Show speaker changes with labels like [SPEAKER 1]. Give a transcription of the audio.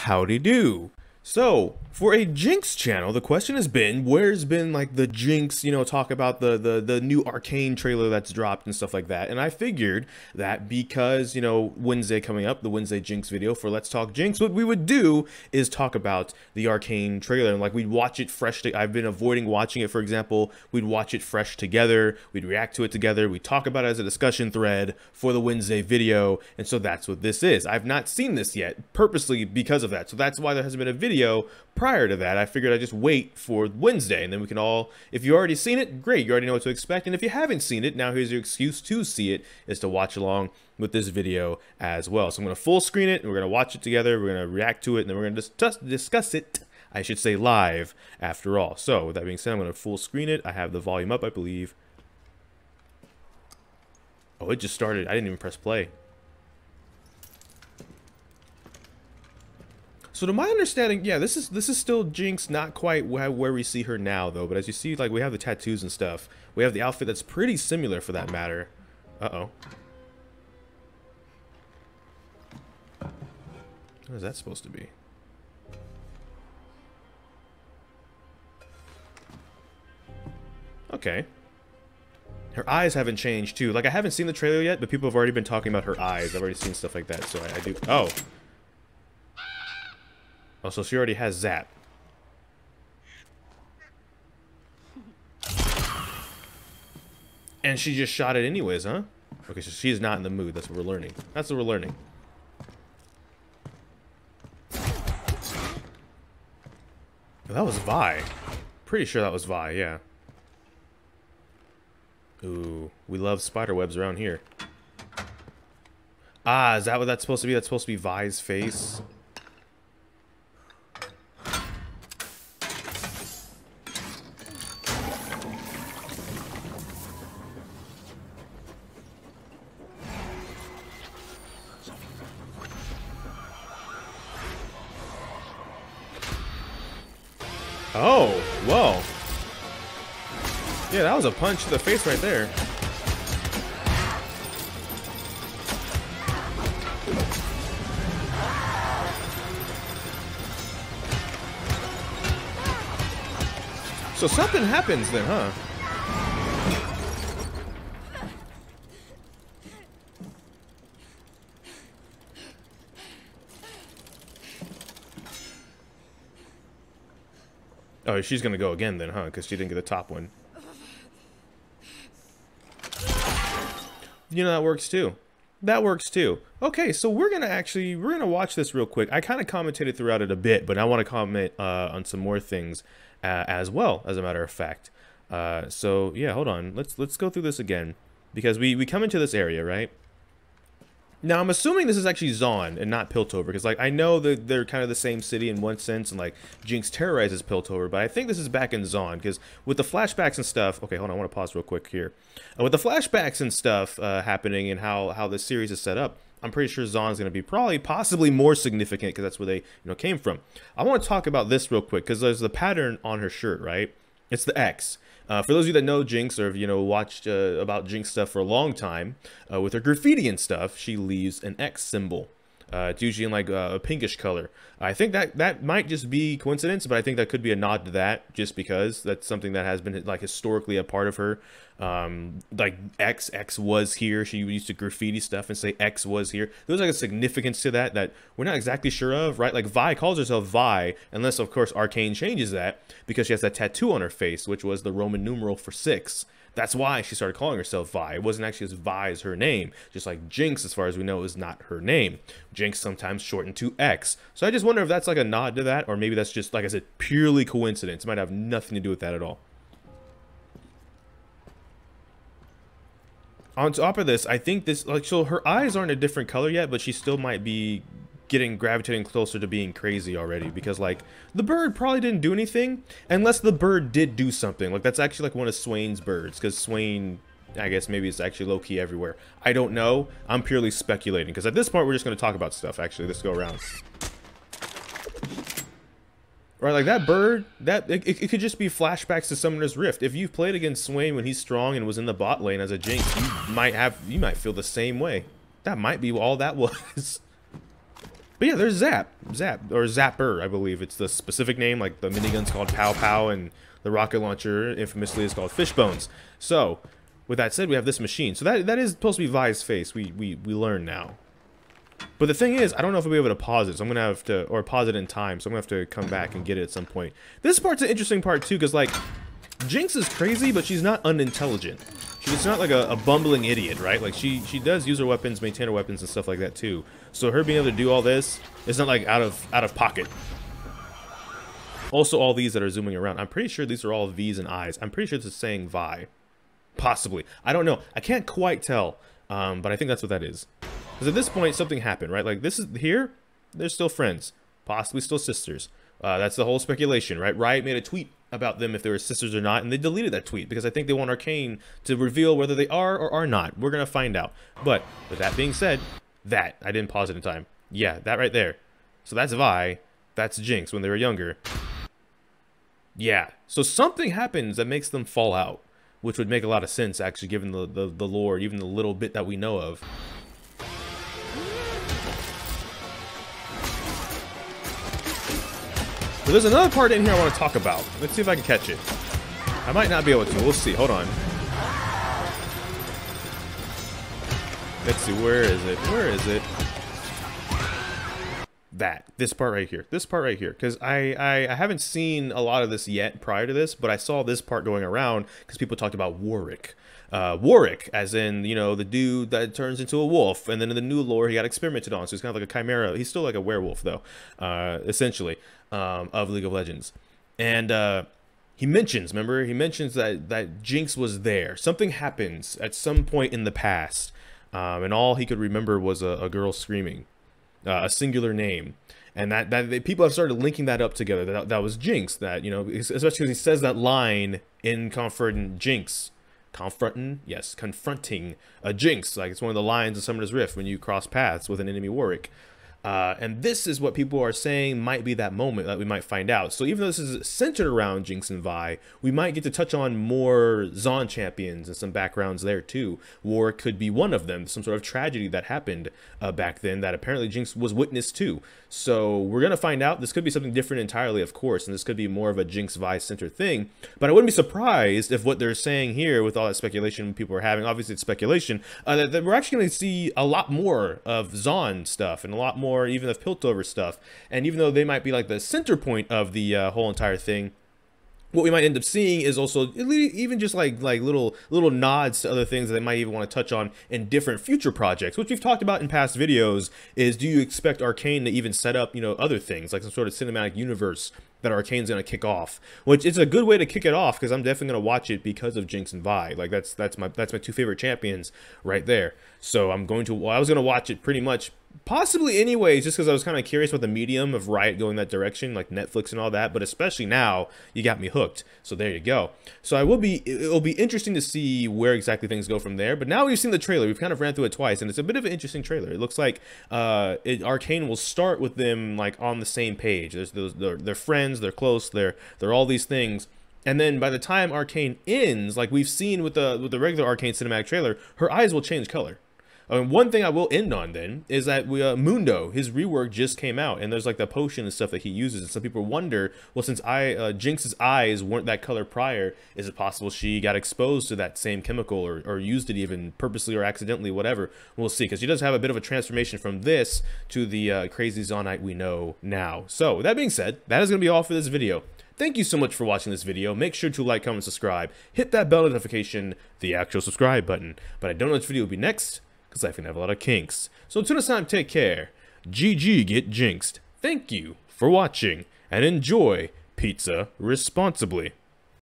[SPEAKER 1] Howdy do. So, for a Jinx channel, the question has been, where's been like the Jinx, talk about the new Arcane trailer that's dropped and stuff like that. And I figured that because, Wednesday coming up, the Wednesday Jinx video for Let's Talk Jinx, what we would do is talk about the Arcane trailer. And like we'd watch it fresh. I've been avoiding watching it, for example. We'd watch it fresh together. We'd react to it together. We'd talk about it as a discussion thread for the Wednesday video. And so that's what this is. I've not seen this yet, purposely because of that. So that's why there hasn't been a video prior to that. I figured I'd just wait for Wednesday, and then we can all, if you already seen it, great, you already know what to expect. And if you haven't seen it, now here's your excuse to see it, is to watch along with this video as well. So I'm going to full screen it, and we're going to watch it together, we're going to react to it, and then we're going to discuss it, I should say, live after all. So with that being said, I'm going to full screen it. I have the volume up, I believe. Oh, it just started. I didn't even press play. So to my understanding, yeah, this is still Jinx, not quite where we see her now, though. But as you see, like, we have the tattoos and stuff. We have the outfit that's pretty similar, for that matter. Uh-oh. What is that supposed to be? Okay. Her eyes haven't changed, too. Like, I haven't seen the trailer yet, but people have already been talking about her eyes. I've already seen stuff like that, so I do... Oh. Oh, so she already has Zap. And she just shot it anyways, huh? Okay, so she's not in the mood. That's what we're learning. That's what we're learning. Oh, that was Vi. Pretty sure that was Vi, yeah. Ooh, we love spider webs around here. Ah, is that what that's supposed to be? That's supposed to be Vi's face. Oh, whoa. Yeah, that was a punch to the face right there. So something happens then, huh? Oh, she's gonna go again then, huh? Because she didn't get the top one. That works too. That works too. Okay, so we're gonna watch this real quick. I kind of commentated throughout it a bit, but I want to comment on some more things as well, as a matter of fact. So yeah, hold on. Let's go through this again, because we come into this area, right? Now, I'm assuming this is actually Zaun and not Piltover, because, like, I know that they're kind of the same city in one sense, and, like, Jinx terrorizes Piltover, but I think this is back in Zaun, because with the flashbacks and stuff... Okay, hold on, I want to pause real quick here. With the flashbacks and stuff happening and how the series is set up, I'm pretty sure Zaun's going to be possibly more significant, because that's where they, came from. I want to talk about this real quick, because there's the pattern on her shirt, right? It's the X. For those of you that know Jinx, or have, watched about Jinx stuff for a long time, with her graffiti and stuff, she leaves an X symbol. It's usually in like a pinkish color. I think that might just be coincidence, but I think that could be a nod to that, just because that's something that has been like historically a part of her. Like X was here. She used to graffiti stuff and say X was here. There's like a significance to that we're not exactly sure of, right? Like Vi calls herself Vi, unless of course Arcane changes that, because she has that tattoo on her face, which was the Roman numeral for 6. That's why she started calling herself Vi. It wasn't actually as Vi as her name. Just like Jinx, as far as we know, is not her name. Jinx sometimes shortened to X. So I just wonder if that's like a nod to that, or maybe that's just, like I said, purely coincidence. It might have nothing to do with that at all. On top of this, I think this, like, so her eyes aren't a different color yet, but she still might be gravitating closer to being crazy already, because like the bird probably didn't do anything unless the bird did do something. Like that's actually like one of Swain's birds, because Swain, I guess maybe it's actually low-key everywhere. I don't know. I'm purely speculating, because at this point we're just going to talk about stuff. Actually, let's go around. Right, like that bird, it could just be flashbacks to Summoner's Rift. If you've played against Swain when he's strong and was in the bot lane as a Jinx, you might feel the same way. That might be all that was. But yeah, there's Zap, or Zapper, I believe. It's the specific name, like the minigun's called Pow Pow, and the rocket launcher, infamously, is called Fishbones. So, with that said, we have this machine. So that is supposed to be Vi's face, we learn now. But the thing is, I don't know if I'll be able to pause it, so I'm going to have to, or pause it in time, so I'm going to have to come back and get it at some point. This part's an interesting part, too, because, like, Jinx is crazy, but she's not unintelligent. She's not like a bumbling idiot, right? Like, she does use her weapons, maintain her weapons, and stuff like that, too. So her being able to do all this, it's not, like, out of pocket. Also, all these that are zooming around, I'm pretty sure these are all V's and I's. I'm pretty sure this is saying Vi. Possibly. I don't know. I can't quite tell, but I think that's what that is. Because at this point, something happened, right? Like, this is here, they're still friends. Possibly still sisters. That's the whole speculation, right? Riot made a tweet about them if they were sisters or not, and they deleted that tweet because I think they want Arcane to reveal whether they are or are not. We're going to find out. But with that being said, I didn't pause it in time. Yeah, that right there. So that's Vi. That's Jinx when they were younger. Yeah. So something happens that makes them fall out, which would make a lot of sense, actually, given the lore, even the little bit that we know of. But there's another part in here I want to talk about. Let's see if I can catch it. I might not be able to. We'll see. Hold on. Let's see. Where is it? Where is it? This part right here. This part right here. Because I haven't seen a lot of this yet prior to this, but I saw this part going around because people talked about Warwick. Warwick, as in, you know, the dude that turns into a wolf, and then in the new lore he got experimented on, so he's kind of like a chimera. He's still like a werewolf though, essentially, of League of Legends. And he mentions, remember, he mentions that Jinx was there. Something happens at some point in the past, and all he could remember was a girl screaming, a singular name. And that people have started linking that up together. That was Jinx. That, you know, especially because he says that line in confronting Jinx. Confronting a Jinx. Like, it's one of the lines of Summoner's Rift when you cross paths with an enemy Warwick. And this is what people are saying might be that moment that we might find out. So even though this is centered around Jinx and Vi, we might get to touch on more Zon champions and some backgrounds there too. War could be one of them, some sort of tragedy that happened back then that apparently Jinx was witness to. So we're going to find out. This could be something different entirely, of course, and this could be more of a Jinx-Vi centered thing. But I wouldn't be surprised if what they're saying here, with all that speculation people are having, obviously it's speculation, that we're actually going to see a lot more of Zon stuff and a lot more even of Piltover stuff. And even though they might be like the center point of the whole entire thing, what we might end up seeing is also even just like little nods to other things that they might even want to touch on in different future projects, which we've talked about in past videos. Is, do you expect Arcane to even set up, you know, other things like some sort of cinematic universe that Arcane's going to kick off? Which is a good way to kick it off, because I'm definitely going to watch it because of Jinx and Vi. Like, that's my two favorite champions right there. So I was going to watch it pretty much, possibly anyways, just because I was kind of curious about the medium of Riot going that direction, like Netflix and all that. But especially now, you got me hooked. So there you go. So it'll be interesting to see where exactly things go from there. But now we've seen the trailer. We've kind of ran through it twice, and it's a bit of an interesting trailer. It looks like Arcane will start with them like on the same page. They're friends, they're close, they're all these things. And then by the time Arcane ends, like we've seen with the regular Arcane cinematic trailer, her eyes will change color. One thing I will end on then is that Mundo, his rework just came out, and there's like the potion and stuff that he uses, and some people wonder, well, since Jinx's eyes weren't that color prior, is it possible she got exposed to that same chemical or used it even purposely or accidentally, whatever? We'll see, because she does have a bit of a transformation from this to the crazy Zonite we know now. So with that being said, that is going to be all for this video. Thank you so much for watching this video. Make sure to like, comment, subscribe, hit that bell notification, the actual subscribe button. But I don't know which video will be next, because I can have a lot of kinks. So until next time, take care. ggGetJinxed. Thank you for watching, and enjoy pizza responsibly.